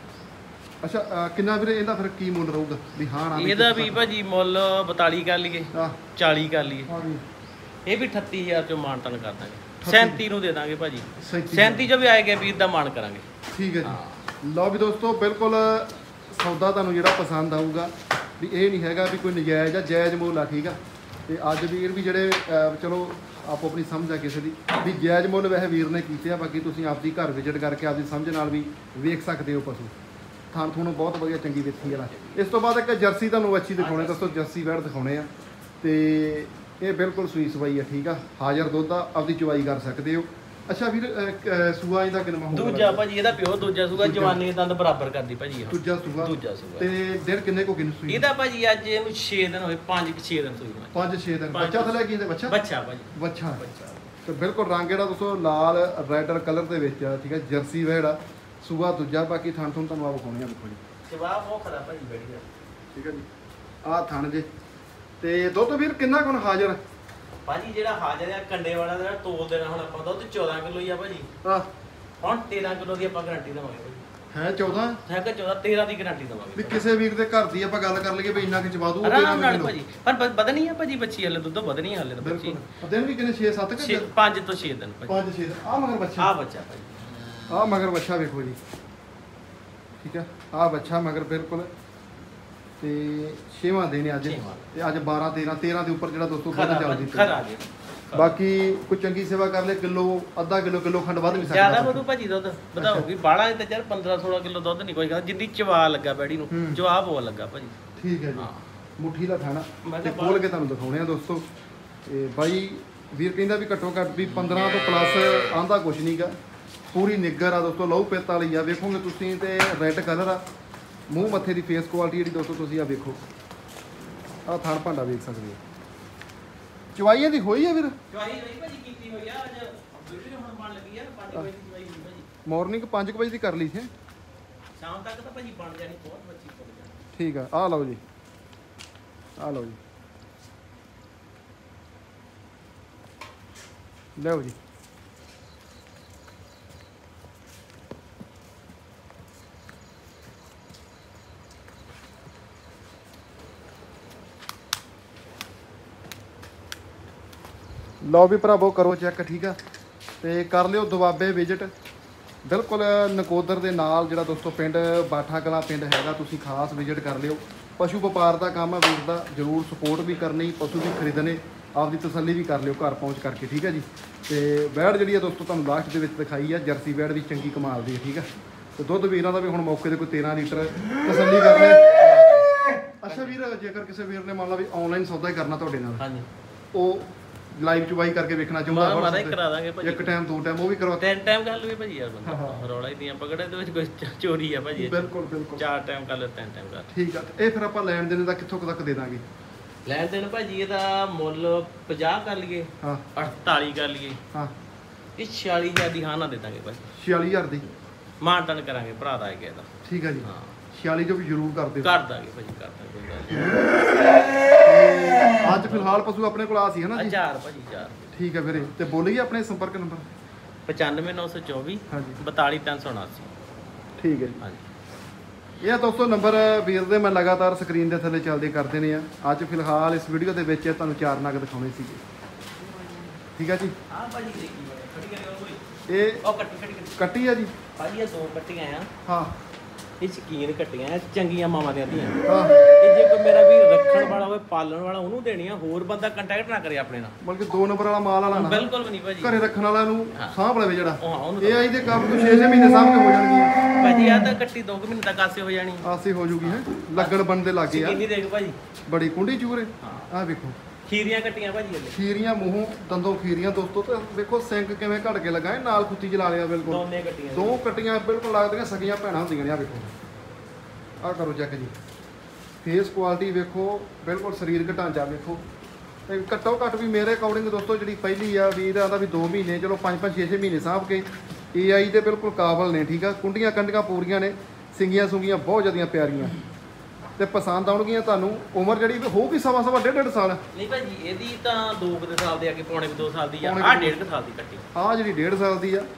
ਅੱਛਾ ਅ, ਕਿੰਨਾ ਵੀਰੇ ਇਹਦਾ ਫਿਰ ਕੀ ਮੁੱਲ ਰਹੂਗਾ ਵੀ ਹਾਂ ਨਾ ਇਹਦਾ ਵੀ ਭਾਜੀ ਮੁੱਲ ਬਤਾਲੀ ਕਰ ਲਈਏ, ਆਹ ਚਾਲੀ ਕਰ ਲਈਏ, ਹਾਂ ਵੀ ਇਹ ਵੀ ਅਠੱਤੀ ਹਜ਼ਾਰ ਚੋਂ ਮਾਨਤਨ ਕਰ ਦਾਂਗੇ। ਸੈਂਤੀ ਨੂੰ ਦੇ ਦਾਂਗੇ ਭਾਜੀ, ਸੈਂਤੀ ਸੈਂਤੀ ਚੋਂ ਵੀ ਆਏਗਾ ਵੀਰ ਦਾ ਮਾਨ ਕਰਾਂਗੇ। ਠੀਕ ਹੈ ਜੀ। ਲਓ ਵੀ ਦੋਸਤੋ ਬਿਲਕੁਲ ਸੌਦਾ ਤੁਹਾਨੂੰ ਜਿਹੜਾ ਪਸੰਦ ਆਊਗਾ ਵੀ ਇਹ ਨਹੀਂ ਹੈਗਾ ਵੀ ਕੋਈ ਨਜਾਇਜ਼ ਆ, ਜਾਇਜ਼ ਮੁੱਲ ਆ। ਠੀਕ ਆ। ਤੇ ਅੱਜ ਵੀਰ ਵੀ ਜਿਹੜੇ ਅਹ, ਚਲੋ ਆਪੋ ਆਪਣੀ ਸਮਝ ਆ ਕਿਸੇ ਦੀ ਵੀ ਜਾਇਜ਼ ਮੁੱਲ ਵੈਸੇ ਵੀਰ ਨੇ ਕੀਤੇ ਆ। ਬਾਕੀ ਤੁਸੀਂ ਆਪਦੀ ਘਰ ਵਿਜ਼ਿਟ ਕਰਕੇ ਆਪਦੀ ਸਮਝ ਨਾਲ ਵੀ ਵੇਖ ਸਕਦੇ ਹੋ ਪਸ਼ੂ। ਥਾਂ ਤੁਹਾਨੂੰ ਬਹੁਤ ਵਧੀਆ ਚੰਗੀ ਵਿੱਥੀ ਵਾਲਾ। ਇਸ ਤੋਂ ਬਾਅਦ ਇੱਕ ਜਰਸੀ ਤੁਹਾਨੂੰ ਅੱਛੀ ਦਿਖਾਉਣੇ, ਦੋਸਤੋ ਜਰਸੀ ਵੈੜ ਦਿਖਾਉਣੇ ਆ। ਤੇ ਇਹ ਬਿਲਕੁਲ ਸੂਈ ਸਵਾਈ ਆ। ਠੀਕ ਆ। ਹਾਜ਼ਰ ਦੁੱਧ ਆ, ਆਪਦੀ ਚੁਵਾਈ ਕਰ ਸਕਦੇ ਹੋ। ਅੱਛਾ ਵੀਰ ਅਹ, ਅਹ, ਸੂਆ ਇਹਦਾ ਕਿੰਨਾ ਹੋਊਗਾ? ਦੂਜਾ ਭਾਜੀ ਇਹਦਾ ਪਿਓ ਦੂਜਾ ਸੂਗਾ, ਜਵਾਨੀ ਦੇ ਦੰਦ ਬਰਾਬਰ ਕਰਦੀ ਭਾਜੀ ਇਹ। ਦੂਜਾ ਸੂਆ ਦੂਜਾ ਸੂਗਾ। ਤੇ ਦਿਨ ਕਿੰਨੇ ਕੋ ਕਿੰਨੇ ਸੂਈ? ਇਹਦਾ ਭਾਜੀ ਅੱਜ ਇਹਨੂੰ ਛੇ ਦਿਨ ਹੋਏ, ਪੰਜ ਛੇ ਦਿਨ ਸੂਈ ਨੂੰ। ਪੰਜ ਛੇ ਦਿਨ। ਪੰਜ- ਬੱਚਾ ਥਲੇ ਕੀ ਇਹਦੇ ਬੱਚਾ? ਬੱਚਾ ਭਾਜੀ ਬੱਚਾ ਬੱਚਾ। ਤੇ ਬਿਲਕੁਲ ਰੰਗ ਜਿਹੜਾ ਦੋਸਤੋ ਲਾਲ ਰੈਡਰ ਕਲਰ ਦੇ ਵਿੱਚ ਆ। ਠੀਕ ਹੈ। ਜਰਸੀ ਵੈੜਾ ਸੂਆ ਦੂਜਾ। ਬਾਕੀ ਥਣ ਥਣ ਤੁਹਾਨੂੰ ਆ ਵਿਖਾਉਣੇ ਆ। ਦੇਖੋ ਜੀ ਜਵਾਬ ਬਹੁਤ ਖਰਾ ਭਾਜੀ ਬੜੀ ਦਾ। ਠੀਕ ਹੈ ਜੀ। ਆਹ ਥਣ ਜੇ ਤੇ ਦੁੱਧ ਵੀਰ ਕਿੰਨਾ ਕੁ ਹਾਜ਼ਰ? ਭਾਜੀ ਜਿਹੜਾ ਹਾਜ਼ਰ ਆ ਕੰਡੇ ਵਾਲਾ ਦਾ ਤੋਲ ਦੇਣਾ ਹੁਣ ਆਪਾਂ ਦੁੱਧ ਚੌਦਾਂ ਕਿਲੋ ਹੀ ਆ ਭਾਜੀ। ਆ ਹੁਣ ਤੇਰਾਂ ਕਿਲੋ ਦੀ ਆਪਾਂ ਗਾਰੰਟੀ ਦੇਵਾਂਗੇ ਭਾਜੀ। ਹੈ ਚੌਦਾਂ? ਹੈ ਕਿ ਚੌਦਾਂ ਤੇਰਾਂ ਦੀ ਗਾਰੰਟੀ ਵੀ ਦੇਵਾਂਗੇ। ਕਿਸੇ ਵੀਰ ਦੇ ਘਰ ਦੀ ਆਪਾਂ ਗੱਲ ਕਰ ਲਈਏ ਵੀ ਇੰਨਾ ਕਿ ਚਵਾ ਦੂ ਆਰਾਮ ਨਾਲ ਭਾਜੀ, ਪਰ ਬ- ਵਧਣੀ ਆ ਭਾਜੀ ਬੱਚੀ ਹਲੇ, ਦੁੱਧ ਵਧਣੀ ਆ ਹਲੇ ਤਾਂ ਬੱਚੀ। ਬਿਲਕੁਲ। ਦਿਨ ਵੀ ਕਿੰਨੇ ਛੇ ਸੱਤ ਛੇ ਕਿ ਪੰਜ ਤੋਂ ਛੇ ਦਿਨ ਭਾਜੀ। ਪੰਜ ਛੇ ਆ ਮਗਰ ਬੱਚਾ। ਆ ਬੱਚਾ ਭਾਜੀ। ਆ ਮਗਰ ਬੱਚਾ ਵੇਖੋ ਜੀ। ਠੀਕ ਹੈ। ਆ ਬੱਚਾ ਮਗਰ ਬਿਲਕੁਲ ਤੇ ਛੇਵਾਂ ਦਿਨ ਹੈ ਅੱਜ। ਛੇਵਾਂ। ਤੇ ਅੱਜ ਬਾਰਾਂ ਤੇਰਾਂ ਤੇਰਾਂ ਦੇ ਉੱਪਰ ਜਿਹੜਾ ਦੋਸਤੋ ਖਰਾ ਦੁੱਧ ਚੱਲਦੀ ਭਾਜੀ, ਪਈ। ਖਰਾ ਜੀ। ਬਾਕੀ ਕੋਈ ਚੰਗੀ ਸੇਵਾ ਕਰ ਲੈ ਕਿਲੋ ਅੱਧਾ ਕਿਲੋ ਕਿਲੋ ਖੰਡ ਵੱਧ ਵੀ ਸਕਦਾ। ਜਿਆਦਾ ਵਧੂ ਭਾਜੀ ਦੁੱਧ ਵਧਾਉਗੀ ਬਾਲਾ ਤੇ ਯਾਰ ਪੰਦਰਾਂ ਸੋਲਾਂ ਕਿਲੋ ਦੁੱਧ ਨਹੀਂ ਕੋਈ ਖਾਦਾ, ਜਿੰਨੀ ਚਵਾ ਲੱਗਾ ਬੈੜੀ ਨੂੰ ਹੂੰ। ਜਵਾ ਬਹੁਤ ਲੱਗਾ ਭਾਜੀ। ਠੀਕ ਹੈ ਜੀ। ਹਾਂ। ਮੁੱਠੀ ਦਾ ਖਾਣਾ ਮੈਂ ਤੇ ਕਿਹਾ ਖੋਲ ਕੇ ਤੁਹਾਨੂੰ ਦਿਖਾਉਣੇ ਆ ਦੋਸਤੋ। ਤੇ ਬਾਈ ਵੀਰ ਕਹਿੰਦਾ ਵੀ ਘੱਟੋ ਘੱਟ ਵੀ ਪੰਦਰਾਂ ਤੋਂ ਪਲੱਸ ਆਂਦਾ ਕੁਛ ਨਹੀਂਗਾ। ਪੂਰੀ ਨਿੱਗਰ ਆ ਦੋਸਤੋ, ਲਹੂ ਪਿੱਤ ਵਾਲੀ ਆ। ਵੇਖੋਗੇ ਤੁਸੀਂ ਤੇ ਰੈੱਡ ਕਲਰ ਆ। ਮੂੰਹ ਮੱਥੇ ਦੀ ਫੇਸ ਕੁਆਲਿਟੀ ਜਿਹੜੀ ਦੋਸਤੋ ਤੁਸੀਂ ਆ ਵੇਖੋ। ਆ ਥਣ ਭਾਂਡਾ ਵੇਖ ਸਕਦੇ ਹੋ। ਚਵਾਈਆਂ ਦੀ ਹੋਈ ਆ ਵੀਰ? ਚਵਾਈ ਨਹੀਂ ਭਾਜੀ ਕੀਤੀ ਹੋਈ ਆ ਅੱਜ ਵੀਡੀਓ ਹੁਣ ਬਣ ਲੱਗੀ ਆ ਪੰਜ ਵਜੇ ਦੀ ਚਵਾਈ ਹੋਈ ਭਾਜੀ। ਮਾਰਨਿੰਗ ਪੰਜ ਵਜੇ ਦੀ ਕਰ ਲਈ ਸੀ। ਸ਼ਾਮ ਤੱਕ ਤਾਂ ਭਾਜੀ ਬਣ ਜਾਣੀ, ਬਹੁਤ ਬੱਚੀ ਪੜ ਜਾਣੀ। ਠੀਕ ਆ। ਆ ਲਓ ਜੀ। ਆ ਲਓ ਜੀ। ਲਓ ਜੀ। ਲਓ ਵੀ ਭਰਾਵੋ ਕਰੋ ਚੈੱਕ। ਠੀਕ ਆ। ਤੇ ਕਰ ਲਿਓ ਦੁਆਬੇ ਵਿਜ਼ਿਟ। ਬਿਲਕੁਲ ਨਕੋਦਰ ਦੇ ਨਾਲ ਜਿਹੜਾ ਦੋਸਤੋ ਪਿੰਡ ਬਾਠਾ ਕਲਾਂ ਪਿੰਡ ਹੈਗਾ, ਤੁਸੀਂ ਖਾਸ ਵਿਜ਼ਿਟ ਕਰ ਲਿਓ। ਪਸ਼ੂ ਵਪਾਰ ਦਾ ਕੰਮ ਆ ਵੀਰ ਦਾ, ਜ਼ਰੂਰ ਸਪੋਰਟ ਵੀ ਕਰਨੀ, ਪਸ਼ੂ ਵੀ ਖਰੀਦਣੇ, ਆਪਦੀ ਤਸੱਲੀ ਵੀ ਕਰ ਲਿਓ ਘਰ ਪਹੁੰਚ ਕਰਕੇ। ਠੀਕ ਹੈ ਜੀ। ਤੇ ਵੈੜ ਜਿਹੜੀ ਆ ਦੋਸਤੋ ਤੁਹਾਨੂੰ ਲਾਸਟ ਦੇ ਵਿੱਚ ਦਿਖਾਈ ਆ, ਜਰਸੀ ਵੈੜ ਵੀ ਚੰਗੀ ਕਮਾਲ ਦੀ ਹੈ। ਠੀਕ ਆ। ਤੇ ਦੁੱਧ ਵੀਰਾਂ ਦਾ ਵੀ ਹੁਣ ਮੌਕੇ ਤੇ ਕੋਈ ਤੇਰਾਂ ਲੀਟਰ ਤਸੱਲੀ ਕਰ ਲੈ। ਅੱਛਾ ਵੀਰ, ਜੇਕਰ ਕਿਸੇ ਵੀਰ ਨੇ ਮੰਨ ਲਾ ਵੀ ਆਨਲਾਈਨ ਸੌਦਾ ਹੀ ਕਰਨਾ ਤੁਹਾਡੇ ਨਾਲ, ਹਾਂਜੀ ਉਹ ਲਾਈਵ ਚੁਵਾਈ ਕਰਕੇ ਵੇਖਣਾ ਚਾਹੁੰਦਾ ਮਾਰਾ ਹੀ ਕਰਾ ਦਾਂਗੇ ਭਾਜੀ। ਇੱਕ ਟਾਈਮ ਦੋ ਟਾਈਮ ਉਹ ਵੀ ਕਰਵਾ। ਤਿੰਨ ਟਾਈਮ ਕਰ ਲਵੇ ਭਾਜੀ ਯਾਰ ਬੰਦਾ ਰੌਲਾ ਹੀ ਦੀਆਂ ਪਕੜੇ ਦੇ ਵਿੱਚ ਕੋਈ ਚ- ਚੋਰੀ ਆ ਭਾਜੀ। ਬਿਲਕੁਲ ਬਿਲਕੁਲ। ਚਾਰ ਟਾਈਮ ਕਰ ਲੈ, ਤਿੰਨ ਟਾਈਮ ਕਰ। ਠੀਕ ਆ। ਤੇ ਇਹ ਫਿਰ ਆਪਾਂ ਲੈਣ ਦੇਣ ਦਾ ਕਿੱਥੋਂ ਕੁ ਤੱਕ ਦੇ ਦਾਂਗੇ? ਲੈਣ ਦੇਣ ਭਾਜੀ ਇਹਦਾ ਮੁੱਲ ਪੰਜਾਹ ਕਰ ਲਈਏ, ਹਾਂ ਅੜਤਾਲੀ ਕਰ ਲਈਏ, ਹਾਂ। ਇਹ ਛਿਆਲੀ ਹਜ਼ਾਰ ਦੀ ਹਾਂ ਨਾ ਦੇ ਦਾਂਗੇ ਭਾਜੀ। ਛਿਆਲੀ ਹਜ਼ਾਰ ਦੀ। ਮਾਨਤਨ ਕਰਾਂਗੇ ਭਰਾ ਦਾ ਹੈਗਾ ਇਹਦਾ। ਠੀਕ ਆ ਜੀ। ਹਾਂ ਛਿਆਲੀ ਜੋ ਵੀ ਜ਼ਰੂਰ ਕਰ ਦਿਓ। ਕਰ ਦਾਂਗੇ ਭਾਜੀ, ਕਰ ਦਾਂਗੇ ਕੋਈ ਗੱਲ ਅੱਜ ਫਿਲਹਾਲ ਪਸ਼ੂ ਆਪਣੇ ਕੋਲ ਆ ਸੀ ਹਨਾ ਨਹੀਂ। ਜੀ? ਹਜ਼ਾਰ ਭਾਜੀ ਹਜ਼ਾਰ। ਠੀਕ ਹੈ ਵੀਰੇ। ਤੇ ਬੋਲੀਏ ਆਪਣੇ ਸੰਪਰਕ ਨੰਬਰ। ਪਚਾਨਵੇਂ ਨੌ ਸੌ ਚੌਵੀ ਹਾਂਜੀ ਬਤਾਲੀ ਤਿੰਨ ਸੌ ਉਨਾਸੀ। ਠੀਕ ਹੈ ਜੀ। ਹਾਂਜੀ ਇਹ ਆ ਦੋਸਤੋ ਨੰਬਰ ਵੀਰ ਦੇ ਮੈਂ ਲਗਾਤਾਰ ਸਕਰੀਨ ਦੇ ਥੱਲੇ ਚੱਲਦੇ ਕਰਦੇ ਨੇ ਆ। ਅੱਜ ਫਿਲਹਾਲ ਇਸ ਵੀਡੀਓ ਦੇ ਵਿੱਚ ਤੁਹਾਨੂੰ ਚਾਰ ਨਗ ਦਿਖਾਉਣੇ ਸੀਗੇ। ਠੀਕ ਆ ਜੀ। ਹਾਂ ਭਾਜੀ ਦੇਖੀ ਬੜੇ ਖੜੀ ਕਰਿਓ ਕੋਈ। ਇਹ ਉਹ ਕੱਟੀ ਖੜੀ ਕਰੀ ਕੱਟੀ ਆ ਜੀ? ਭਾਜੀ ਇਹ ਦੋ ਕੱਟੀਆਂ ਆ, ਹਾਂ ਇਹ ਸ਼ਕੀਨ ਕੱਟੀਆਂ ਆ, ਚੰਗੀਆਂ ਮਾਵਾਂ ਦੀਆਂ ਧੀਆਂ। ਹਾਂ। ਇਹ ਜੇ ਕੋਈ ਮੇਰਾ ਵੀ ਰੱਖਣ ਵਾਲਾ ਹੋਵੇ, ਪਾਲਣ ਵਾਲਾ, ਉਹਨੂੰ ਦੇਣੀਆਂ। ਹੋਰ ਬੰਦਾ ਕੰਟੈਕਟ ਨਾ ਕਰੇ ਆਪਣੇ ਨਾਲ। ਬਲਕਿ ਦੋ ਨੰਬਰ ਵਾਲਾ ਮਾਲ ਵਾਲਾ ਨਾ, ਬਿਲਕੁਲ ਵੀ ਨਹੀਂ ਭਾਜੀ। ਘਰੇ ਰੱਖਣ ਵਾਲਾ ਨੂੰ ਸਾਂਭ ਲਵੇ ਜਿਹੜਾ। ਉਹ ਹਾਂ ਉਹਨੂੰ ਇਹ ਆਈ ਦੇ ਕੰਮ ਤੋਂ ਛੇ ਛੇ ਮਹੀਨੇ ਸਾਂਭ ਕੇ ਹੋ ਜਾਣਗੀਆਂ ਭਾਜੀ ਆ ਤਾਂ ਕੱਟੀ ਦੋ ਕੁ ਮਹੀਨੇ ਤੱਕ ਆਸੇ ਹੋ ਜਾਣੀ। ਆਸੇ ਹੋ ਜੂਗੀ ਹੈ। ਲੱਗਣ ਬਣ ਦੇ ਲੱਗੇ ਆ। ਸ਼ਕੀਨੀ ਦੇਖ ਭਾਜੀ। ਬੜੀ ਕੁੰਡੀ ਚੂਰੇ। ਹਾਂ ਆਹ ਵੇਖੋ ਖੀਰੀਆਂ ਕੱਟੀਆਂ ਭਾਜੀ ਹਲੇ। ਖੀਰੀਆਂ ਮੂੰਹੋਂ ਦੰਦੋਂ ਖੀਰੀਆਂ ਦੋਸਤੋ। ਤੇ ਵੇਖੋ ਸਿੰਕ ਕਿਵੇਂ ਘੜ ਕੇ ਲੱਗਾ ਹੈ, ਨਾਲ ਕੁੱਤੀ ਜਲਾ ਲਿਆ ਬਿਲਕੁਲ। ਦੋਨੇ ਕੱਟੀਆਂ ਦੋ ਕੱਟੀਆਂ ਬਿਲਕੁਲ ਲੱਗਦੀਆਂ ਸਗੀਆਂ ਭੈਣਾਂ ਹੁੰਦੀਆਂ ਨੇ। ਆ ਵੇਖੋ, ਆ ਕਰੋ ਚੈੱਕ ਜੀ। ਫੇਸ ਕੁਆਲਿਟੀ ਵੇਖੋ, ਬਿਲਕੁਲ ਸਰੀਰਕ ਢਾਂਚਾ ਵੇਖੋ। ਤੇ ਘੱਟੋ ਘੱਟ ਵੀ ਮੇਰੇ ਅਕੋਰਡਿੰਗ ਦੋਸਤੋ ਜਿਹੜੀ ਪਹਿਲੀ ਆ ਵੀਰ ਆਦਾ ਵੀ ਦੋ ਮਹੀਨੇ, ਚਲੋ ਪੰਜ ਪੰਜ ਛੇ ਛੇ ਮਹੀਨੇ ਸਾਂਭ ਕੇ ਏ ਆਈ ਦੇ ਬਿਲਕੁਲ ਕਾਬਲ ਨੇ। ਠੀਕ ਆ। ਕੁੰਡੀਆਂ ਕੰਡੀਆਂ ਪੂਰੀਆਂ ਨੇ, ਸਿੰਗੀਆਂ ਸੁੰਗੀਆਂ ਬਹੁਤ ਜ਼ਿਆਦੀਆਂ ਪਿਆਰੀਆਂ ਤੇ ਪਸੰਦ ਆਉਣਗੀਆਂ ਤੁਹਾਨੂੰ। ਉਮਰ ਜਿਹੜੀ ਹੋਊਗੀ ਸਵਾ ਸਵਾ ਡੇਢ ਡੇਢ ਸਾਲ। ਨਹੀਂ ਭਾਜੀ ਇਹਦੀ ਤਾਂ ਦੋ ਕੁ ਸਾਲ ਦੇ ਆ ਕੇ ਪੌਣੇ ਕੁ ਦੋ ਸਾਲ ਦੀ ਆ। ਪੌਣੇ ਆਹ ਕੁ ਡੇਢ ਕੁ ਸਾਲ ਦੀ ਕੱਟੀ। ਆਹ ਜਿਹੜੀ ਡੇਢ ਸਾਲ ਦੀ ਆ। ਤੇ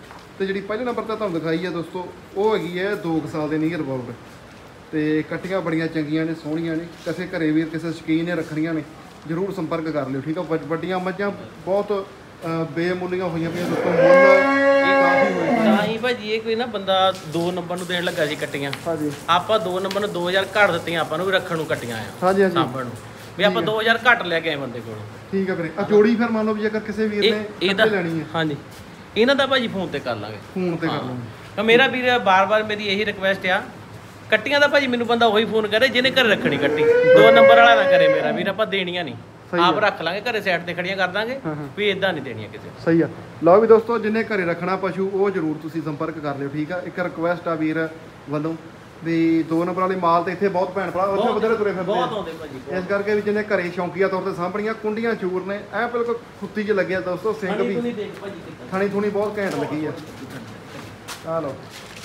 ਤੇ ਜਿਹੜੀ ਪਹਿਲੇ ਨੰਬਰ ਤੇ ਤੁਹਾਨੂੰ ਦਿਖਾਈ ਹੈ ਦੋਸਤੋ ਉਹ ਹੈਗੀ ਹੈ ਦੋ ਕੁ ਸਾਲ ਦੇ ਨੀਅਰ ਅਬਾਊਟ। ਤੇ ਕੱਟੀਆਂ ਬੜੀਆਂ ਚੰਗੀਆਂ ਨੇ, ਸੋਹਣੀਆਂ ਨੇ। ਕਿਸੇ ਘਰੇ ਵੀਰ ਕਿਸੇ ਸ਼ੌਕੀਨ ਨੇ ਰੱਖਣੀਆਂ ਨੇ ਜ਼ਰੂਰ ਸੰਪਰਕ ਕਰ ਲਿਓ ਠੀਕ ਆ। ਵੱਡ- ਵੱਡੀਆਂ ਮੱਝਾਂ ਬਹੁਤ ਅ, ਬੇਮੁੱਲੀਆਂ ਹੋਈਆਂ ਪਈਆਂ ਦੋਸਤੋ, ਮੁੱਲ ਕਾਫੀ ਹੋਏ। ਤਾਂ ਹੀ ਭਾਜੀ ਇਹ ਕੋਈ ਨਾ ਬੰਦਾ ਦੋ ਨੰਬਰ ਨੂੰ ਦੇਣ ਲੱਗਾ ਸੀ ਕੱਟੀਆਂ, ਹਾਂਜੀ ਆਪਾਂ ਦੋ ਨੰਬਰ ਨੂੰ ਦੋ ਹਜ਼ਾਰ ਘੱਟ ਦਿੱਤੀਆਂ ਆਪਾਂ ਨੂੰ ਵੀ ਰੱਖਣ ਨੂੰ ਕੱਟੀਆਂ ਆ ਹਾਂਜੀ ਹਾਂਜੀ ਸਾਂਭਣ ਨੂੰ, ਵੀ ਆਪਾਂ ਦੋ ਹਜ਼ਾਰ ਘੱਟ ਲੈ ਕੇ ਆਏ ਬੰਦੇ ਕੋਲੋਂ। ਠੀਕ ਹੈ ਵੀਰੇ। ਆ ਜੋੜੀ ਫਿਰ ਮੰਨ ਲਓ ਵੀ ਜੇਕਰ ਕਿਸੇ ਵੀਰ ਇਹ ਨੇ ਇਹਦਾ ਕੱਟੇ ਲੈਣੀ ਹੈ ਹਾਂਜੀ ਇਹਨਾਂ ਦਾ ਭਾਜੀ ਫੋਨ ਤੇ ਕਰ ਲਾਂਗੇ, ਫੋਨ ਤੇ ਕਰ ਲਓ। ਤਾਂ ਮੇਰਾ ਵੀਰ ਬਾਰ-ਬਾਰ ਮੇਰੀ ਇਹੀ ਰਿਕਵੈਸਟ ਆ, ਕੱਟੀਆਂ ਦਾ ਭਾਜੀ ਮੈਨੂੰ ਬੰਦਾ ਉਹੀ ਫੋਨ ਕਰੇ ਜਿਹਨੇ ਘਰੇ ਰੱਖਣੀ ਕੱਟੀ, ਦੋ ਨੰਬਰ ਵਾਲਾ ਨਾ ਕਰੇ ਮੇਰਾ ਵੀਰ, ਆਪਾਂ ਦੇਣੀਆਂ ਨਹੀਂ, ਆਪ ਰੱਖ ਲਾਂਗੇ ਘਰੇ ਸਾਈਡ ਤੇ ਖੜੀਆਂ ਕਰ ਦਾਂਗੇ, ਵੀ ਇਦਾਂ ਨਹੀਂ ਦੇਣੀਆਂ ਕਿਸੇ ਨੂੰ। ਸਹੀ ਆ। ਲਓ ਵੀ ਦੋਸਤੋ ਜਿੰਨੇ ਘਰੇ ਰੱਖਣਾ ਪਸ਼ੂ ਉਹ ਜ਼ਰੂਰ ਤੁਸੀਂ ਸੰਪਰਕ ਕਰ ਲਿਓ ਠੀਕ ਆ। ਇੱਕ ਰਿਕੁਐਸਟ ਆ ਵੀਰ ਵੱਲੋਂ ਵੀ ਦੋ ਨੰਬਰ ਵਾਲੇ ਮਾਲ ਤੇ ਇੱਥੇ ਬਹੁਤ ਭੈਣ ਭਰਾ ਉੱਥੇ ਬਥੇਰੇ ਤੁਰੇ ਫਿਰਦੇ ਬਹੁਤ ਆ। ਆਉਂਦੇ ਭਾਜੀ, ਇਸ ਕਰਕੇ ਵੀ ਜਿਹਨੇ ਘਰੇ ਸ਼ੌਂਕੀਆ ਤੌਰ ਤੇ ਸਾਂਭਣੀਆਂ ਕੁੰਡੀਆਂ ਚੂਰ ਨੇ ਐ ਬਿਲਕੁਲ ਖੁੱਤੀ 'ਚ ਲੱਗਿਆ ਦੋਸਤੋ। ਸਿੰਘ ਵੀ ਨਹੀਂ ਦੇਖ ਭਾਜੀ ਕਿੱਦਾਂ ਥਣੀ ਥੁਣੀ ਬਹੁਤ ਘੈਂਟ ਲੱਗੀ ਆ। ਆ ਲਓ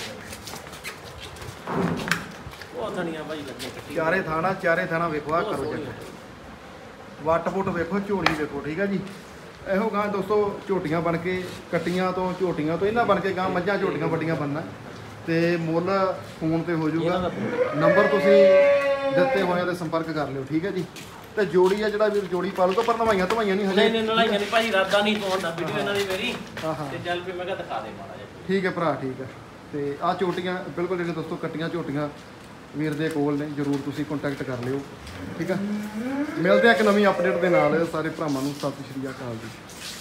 ਬਹੁਤ ਧਣੀਆਂ ਭਾਜੀ ਲੱਗੀਆਂ ਕੱਟੀ, ਚਾਰੇ ਥਾਣਾ ਚਾਰੇ ਥਾਣਾ ਵੇਖੋ ਆ ਕਰੋ ਚੈੱਕ, ਵੱਟ ਫੁੱਟ ਵੇਖੋ, ਝੋੜੀ ਵੇਖੋ ਠੀਕ ਆ ਜੀ। ਇਹੋ ਗਾਂ ਦੋਸਤੋ ਝੋਟੀਆਂ ਬਣ ਕੇ ਕੱਟੀਆਂ ਤੋਂ ਝੋਟੀਆਂ ਤੋਂ ਇਹਨਾਂ ਬਣ ਕੇ ਗਾਂ ਮੱਝਾਂ ਝੋਟੀਆਂ ਵੱਡੀਆਂ ਬਣਨਾ। ਤੇ ਮੁੱਲ ਫੋਨ ਤੇ ਹੋ ਜਾਊਗਾ, ਨੰਬਰ ਤੁਸੀਂ ਦਿੱਤੇ ਹੋਏ ਤੇ ਸੰਪਰਕ ਕਰ ਲਿਓ ਠੀਕ ਹੈ ਜੀ। ਤੇ ਜੋੜੀ ਆ ਜਿਹੜਾ ਵੀਰ ਜੋੜੀ ਪਾ ਲੂਗਾ, ਪਰ ਨਵਾਈਆਂ ਧਵਾਈਆਂ ਨਹੀਂ ਹਜੇ। ਨਹੀਂ ਨਹੀਂ ਨਲਾਈਆਂ ਨਹੀਂ ਭਾਜੀ, ਰਾਦਾ ਨਹੀਂ ਪਾਉਂਦਾ ਵੀਡੀਓ ਇਹਨਾਂ ਦੀ ਮੇਰੀ, ਹਾਂ ਹਾਂ ਤੇ ਚੱਲ ਵੀ ਮੈਂ ਕਿਹਾ ਦਿਖਾ ਦੇ ਮਾੜਾ ਜਿਹਾ। ਠੀਕ ਹੈ ਭਰਾ ਠੀਕ ਹੈ। ਤੇ ਆ ਝੋਟੀਆਂ ਬਿਲਕੁਲ ਜਿਹੜੇ ਦੋਸਤੋ ਕੱਟੀਆਂ ਝੋਟੀਆਂ ਵੀਰ ਦੇ ਕੋਲ ਨੇ, ਜ਼ਰੂਰ ਤੁਸੀਂ ਕੰਟੈਕਟ ਕਰ ਲਿਓ ਠੀਕ ਆ। ਮਿਲਦੇ ਆ ਇੱਕ ਨਵੀਂ ਅਪਡੇਟ ਦੇ ਨਾਲ। ਸਾਰੇ ਭਰਾਵਾਂ ਨੂੰ ਸਤਿ ਸ਼੍ਰੀ ਅਕਾਲ ਜੀ।